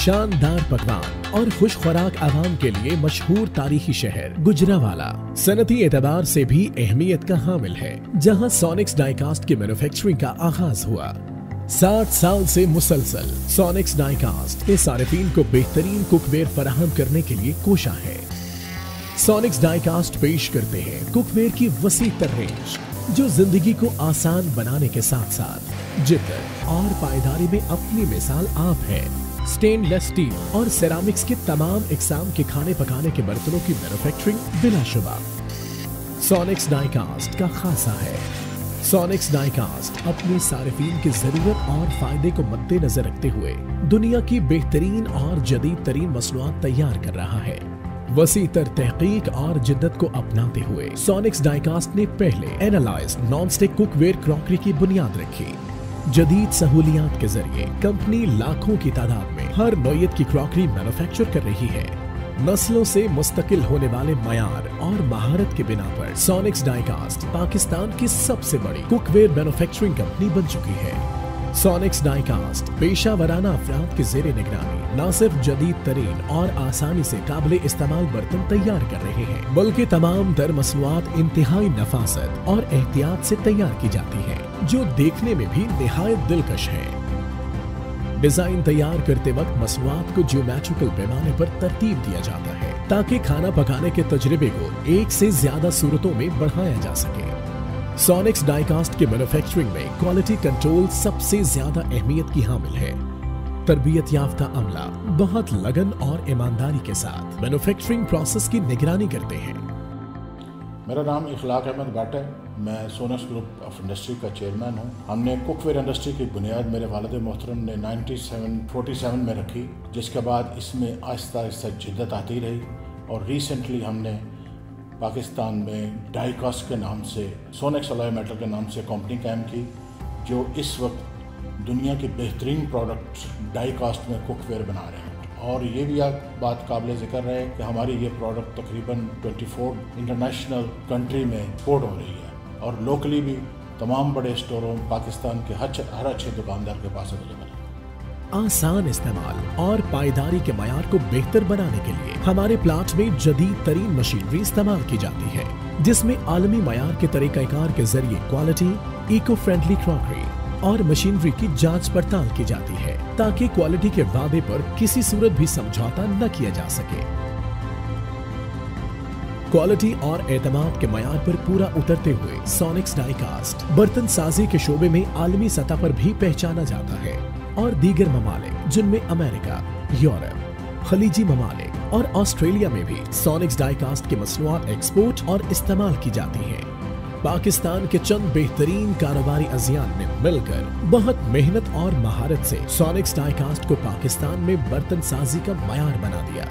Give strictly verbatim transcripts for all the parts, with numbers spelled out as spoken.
शानदार पकवान और खुश खुराक आवाम के लिए मशहूर तारीखी शहर गुजरावाला सनती एतबार से भी अहमियत का हामिल है, जहां सोनिक्स डाइकास्ट की मैन्युफैक्चरिंग का आगाज हुआ। साठ साल से मुसलसल सोनिक्स डाइकास्ट के सारिफीन को बेहतरीन कुकवेयर फराहम करने के लिए कोशा है। सोनिक्स डाइकास्ट पेश करते हैं कुकवेयर की वसी तर रेंज, जो जिंदगी को आसान बनाने के साथ साथ जिद्दत और पायदारी में अपनी मिसाल आप है। स्टेनलेस स्टील और सेरामिक्स के तमाम इकसाम के खाने पकाने के बर्तनों की मैन्युफैक्चरिंग बिलाशुबा सोनिक्स डाइकास्ट का खासा है। सोनिक्स डाइकास्ट अपने सारिफीन की जरूरत और फायदे को मद्देनजर रखते हुए दुनिया की बेहतरीन और जदीद तरीन मसनूआत तैयार कर रहा है। वसी तर तहकीक और जिद्दत को अपनाते हुए सोनिक्स डाइकास्ट ने पहले analysed non stick cookware crockery की बुनियाद रखी। जदीद सहूलियात के जरिए कंपनी लाखों की तादाद में हर नौयत की क्रॉकरी मैन्युफैक्चर कर रही है। नस्लों से मुस्तकिल होने वाले मयार और महारत के बिना पर सोनिक्स डाइकास्ट पाकिस्तान की सबसे बड़ी कुकवेयर मैन्युफैक्चरिंग कंपनी बन चुकी है। सोनिक्स डाइकास्ट पेशा वराना अफराद की जेर निगरानी न सिर्फ जदीद तरीन और आसानी से काबिल इस्तेमाल बर्तन तैयार कर रहे हैं, बल्कि तमाम दर मसनूआत इंतहाई नफासत और एहतियात से तैयार की जाती है, जो देखने में भी निहायत दिलकश है। डिजाइन तैयार करते वक्त मसनूआत को ज्योमेट्रिकल पैमाने पर तरतीब दिया जाता है, ताकि खाना पकाने के तजर्बे को एक से ज्यादा सूरतों में बढ़ाया जा सके। सोनिक्स डाइकास्ट के मैन्युफैक्चरिंग में क्वालिटी कंट्रोल सबसे ज्यादा अहमियत की हामिल है। तरबियत याफ्ता अमला बहुत लगन और ईमानदारी के साथ मैन्युफैक्चरिंग प्रोसेस की निगरानी करते हैं। मेरा नाम इखलाक अहमद भट्ट है। मैं सोनिक्स ग्रुप ऑफ इंडस्ट्री का चेयरमैन हूँ। हमने कुकवेयर इंडस्ट्री की बुनियाद मेरे वालिद मोहतरम ने सत्तानवे सैंतालीस में रखी, जिसके बाद इसमें आहिस्ता आहिस्ता जिद्दत आती रही और रिसेंटली हमने पाकिस्तान में डाइकास्ट के नाम से सोनिक्स अलॉय मेटल के नाम से कंपनी कायम की, जो इस वक्त दुनिया की बेहतरीन प्रोडक्ट्स डाइकास्ट में कुकवेयर बना रहे हैं। और ये भी आप बात काबिल ज़िक्र है कि हमारी ये प्रोडक्ट तकरीबन चौबीस इंटरनेशनल कंट्री में एक्सपोर्ट हो रही है और लोकली भी तमाम बड़े स्टोरों पाकिस्तान के हर हर अच्छे दुकानदार के पास अवेलेबल है। आसान इस्तेमाल और पायदारी के मयार को बेहतर बनाने के लिए हमारे प्लांट में जदीद तरीन मशीनरी इस्तेमाल की जाती है, जिसमें आलमी मयार के तरीक़ाकार के जरिए क्वालिटी, इको फ्रेंडली क्रॉकरी और मशीनरी की जांच पड़ताल की जाती है, ताकि क्वालिटी के वादे पर किसी सूरत भी समझौता न किया जा सके। क्वालिटी और एतमाद के मयार पर पूरा उतरते हुए सोनिक्स डाइकास्ट बर्तन साजी के शोबे में आलमी सतह पर भी पहचाना जाता है और दीगर ममालिक जिनमें अमेरिका, यूरोप, खलीजी ममालिक और ऑस्ट्रेलिया में भी सोनिक्स डाइकास्ट की मसनूआत एक्सपोर्ट और इस्तेमाल की जाती है। पाकिस्तान के चंद बेहतरीन कारोबारी अजियान ने मिलकर बहुत मेहनत और महारत से सोनिक्स डाइकास्ट को पाकिस्तान में बर्तन साजी का मयार बना दिया।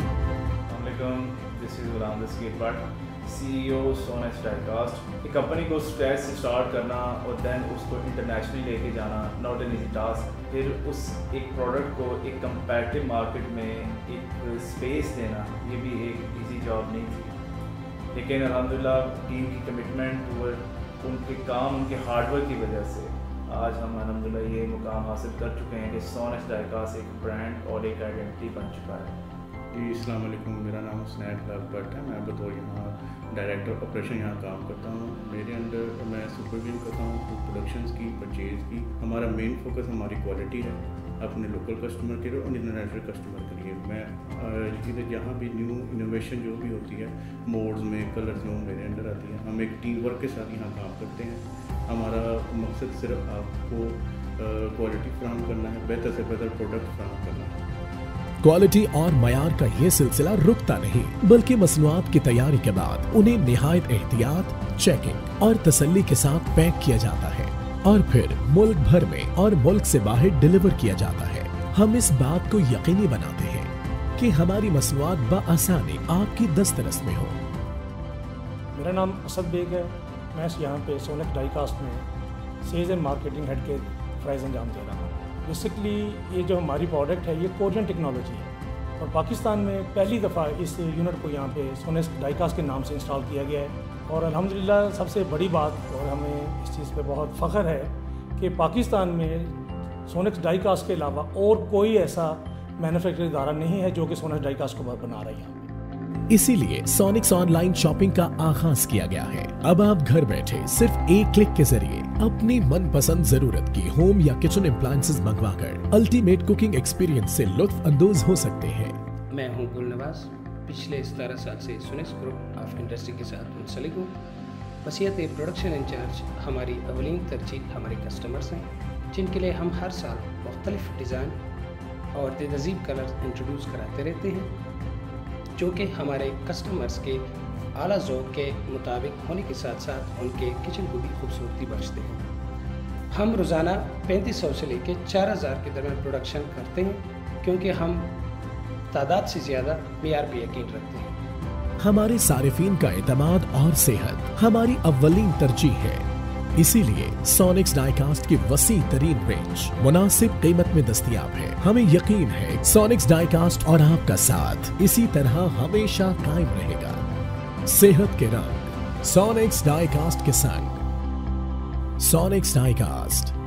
CEO Sonex diecast. एक कंपनी को स्क्रैच से स्टार्ट करना और देन उसको इंटरनेशनली लेके जाना नॉट एन ईजी टास्क। फिर उस एक प्रोडक्ट को एक कंपैरेटिव मार्केट में एक स्पेस देना, ये भी एक इजी जॉब नहीं थी, लेकिन अल्हम्दुलिल्लाह टीम की कमिटमेंट और उनके काम, उनके हार्डवर्क की वजह से आज हम अल्हम्दुलिल्लाह ये मुकाम हासिल कर चुके हैं कि सोनिक्स डाइकास्ट एक ब्रांड और एक आइडेंटिटी बन चुका है। जी अस्सलाम वालेकुम, मेरा नाम हुसनैन भट्ट है। मैं बतौर यहाँ डायरेक्टर ऑपरेशन यहाँ काम करता हूँ। मेरे अंडर मैं सुपरविजन करता हूँ तो प्रोडक्शंस की, परचेज़ की। हमारा मेन फोकस हमारी क्वालिटी है, अपने लोकल कस्टमर के लिए और इंटरनेशनल कस्टमर के लिए। मैं इधर जहाँ भी न्यू इनोवेशन जो भी होती है, मोड्स में, कलर्स में, मेरे अंडर आती है। हम एक टीम वर्क के साथ यहाँ काम करते हैं। हमारा मकसद सिर्फ आपको क्वालिटी फराहम करना है, बेहतर से बेहतर प्रोडक्ट फराहम करना है। क्वालिटी और मयार का ये सिलसिला रुकता नहीं, बल्कि मसनूआत की तैयारी के बाद उन्हें निहायत एहतियात, चेकिंग और तसल्ली के साथ पैक किया जाता है और फिर मुल्क भर में और मुल्क से बाहर डिलीवर किया जाता है। हम इस बात को यकीनी बनाते हैं कि हमारी मसनूआत बआसानी आपकी दस्तरस में हो। मेरा नाम असद बेग है। मैं यहाँ पे सोनिक्स डाइकास्ट में सेल्स एंड मार्केटिंग हेड के फ़राइज़ अंजाम दे रहा हूँ। बेसिकली ये जो हमारी प्रोडक्ट है ये कोरियन टेक्नोलॉजी है और पाकिस्तान में पहली दफ़ा इस यूनिट को यहाँ पे सोनिक्स डाइकास्ट के नाम से इंस्टॉल किया गया है। और अल्हम्दुलिल्लाह सबसे बड़ी बात, और हमें इस चीज़ पे बहुत फ़ख्र है कि पाकिस्तान में सोनिक्स डाइकास्ट के अलावा और कोई ऐसा मैन्युफैक्चरिंग इदारा नहीं है जो कि सोनेक्स डाई कास्ट को बना रहा है यहाँ पे। इसीलिए सोनिक्स ऑनलाइन शॉपिंग का आगाज किया गया है। अब आप घर बैठे सिर्फ एक क्लिक के जरिए अपनी मनपसंद जरूरत की होम या किचन अप्लायंसेस मंगवाकर अल्टीमेट कुकिंग एक्सपीरियंस से लुत्फ अंदोज हो सकते हैं। मैं हूं गुलनवाज, पिछले सतारह साल से सोनेक्स ग्रुप ऑफ इंडस्ट्री के साथ मुंसलिक हूँ। वसीयत प्रोडक्शन इंचार्ज हमारी अवलीन तरजीह हमारे कस्टमर्स हैं, जिनके लिए हम हर साल मुख्तलिफ डिज़ाइन और तेज़ीब कलर इंट्रोड्यूस कराते रहते हैं, जो कि हमारे कस्टमर्स के आला ज़ौक़ के मुताबिक होने के साथ साथ उनके किचन को भी खूबसूरती बख्शते हैं। हम रोज़ाना पैंतीस सौ से लेकर चार हज़ार के दरमियान प्रोडक्शन करते हैं, क्योंकि हम तादाद से ज़्यादा मेयार पे यकीन रखते हैं। हमारे सारिफीन का एतमाद और सेहत हमारी अव्वलीन तरजीह है। इसीलिए सोनिक्स डाईकास्ट की वसी तरीन रेंज मुनासिब कीमत में दस्तयाब है। हमें यकीन है सोनिक्स डाईकास्ट और आपका साथ इसी तरह हमेशा कायम रहेगा। सेहत के रंग सोनिक्स डाईकास्ट के संग। Sonex die cast.